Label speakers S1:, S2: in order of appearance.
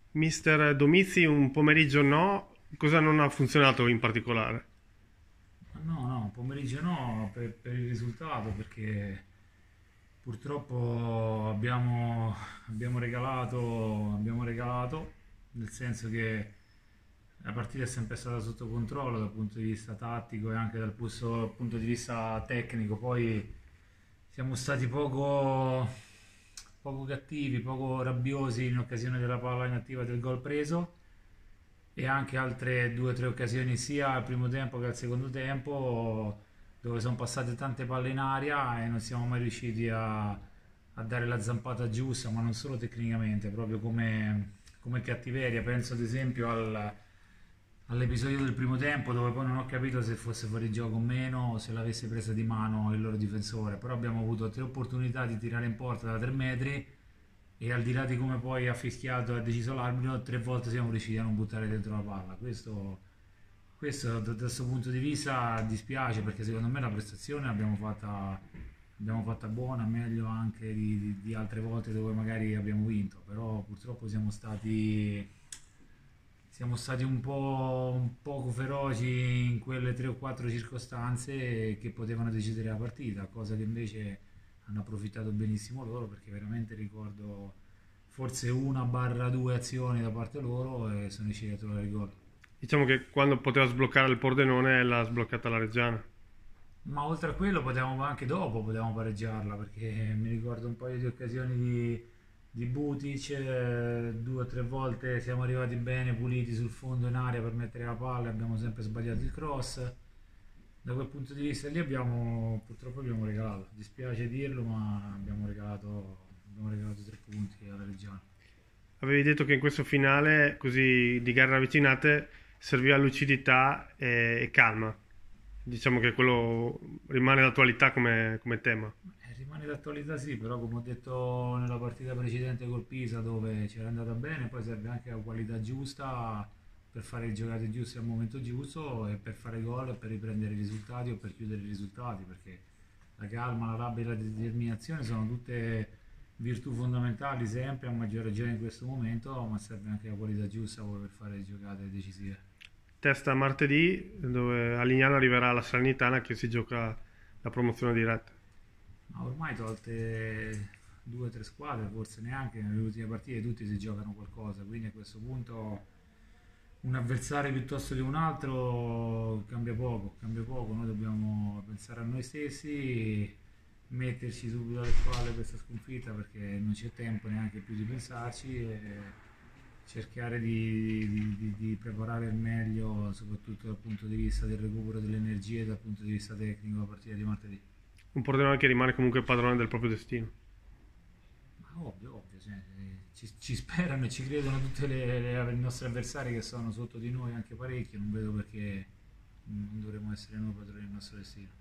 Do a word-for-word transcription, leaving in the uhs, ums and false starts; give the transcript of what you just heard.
S1: Mister Domizi un pomeriggio no, cosa non ha funzionato in particolare?
S2: No, no, pomeriggio no, per, per il risultato, perché purtroppo abbiamo, abbiamo regalato, abbiamo regalato, nel senso che la partita è sempre stata sotto controllo dal punto di vista tattico e anche dal punto punto di vista tecnico. Poi siamo stati poco, poco cattivi, poco rabbiosi in occasione della palla inattiva del gol preso, e anche altre due o tre occasioni sia al primo tempo che al secondo tempo, dove sono passate tante palle in aria e non siamo mai riusciti a, a dare la zampata giusta, ma non solo tecnicamente, proprio come, come cattiveria. Penso ad esempio al, all'episodio del primo tempo, dove poi non ho capito se fosse fuori gioco o meno, o se l'avesse presa di mano il loro difensore, però abbiamo avuto tre opportunità di tirare in porta da tre metri, e al di là di come poi ha fischiato e ha deciso l'arbitro, tre volte siamo riusciti a non buttare dentro la palla. Questo, questo da questo punto di vista dispiace, perché secondo me la prestazione l'abbiamo fatta, l'abbiamo fatta buona, meglio anche di, di- di altre volte dove magari abbiamo vinto, però purtroppo siamo stati, siamo stati un po' un poco feroci in quelle tre o quattro circostanze che potevano decidere la partita, cosa che invece hanno approfittato benissimo loro, perché veramente ricordo forse una barra due azioni da parte loro e sono riusciti a trovare il gol.
S1: Diciamo che quando poteva sbloccare il Pordenone l'ha sbloccata la Reggiana.
S2: Ma oltre a quello potevamo anche dopo potevamo pareggiarla, perché mi ricordo un paio di occasioni di, di Butic, eh, due o tre volte siamo arrivati bene puliti sul fondo in area per mettere la palla e abbiamo sempre sbagliato il cross. Da quel punto di vista lì abbiamo, purtroppo abbiamo regalato, dispiace dirlo, ma abbiamo regalato, abbiamo regalato tre punti alla Reggiana.
S1: Avevi detto che in questo finale, così di gare ravvicinate, serviva lucidità e, e calma. Diciamo che quello rimane d'attualità come, come tema.
S2: Eh, rimane d'attualità sì, però come ho detto nella partita precedente col Pisa, dove c'era andata bene, poi serve anche la qualità giusta per fare le giocate giuste al momento giusto e per fare gol e per riprendere i risultati o per chiudere i risultati, perché la calma, la rabbia e la determinazione sono tutte virtù fondamentali sempre, a maggior ragione in questo momento, ma serve anche la qualità giusta poi per fare le giocate decisive.
S1: Testa martedì, dove a Lignano arriverà la Salernitana che si gioca la promozione diretta.
S2: Ma ormai tolte due o tre squadre, forse neanche nelle ultime partite tutti si giocano qualcosa, quindi a questo punto un avversario piuttosto che un altro cambia poco, cambia poco, noi dobbiamo pensare a noi stessi, metterci subito alle spalle questa sconfitta, perché non c'è tempo neanche più di pensarci, e cercare di, di- di- di preparare al meglio, soprattutto dal punto di vista del recupero delle energie e dal punto di vista tecnico, la partita di martedì.
S1: Un Pordenone che rimane comunque padrone del proprio destino.
S2: Ma ovvio, ovvio, cioè, eh, ci, ci sperano e ci credono tutti i nostri avversari che sono sotto di noi anche parecchio, non vedo perché non dovremmo essere noi padroni del nostro destino.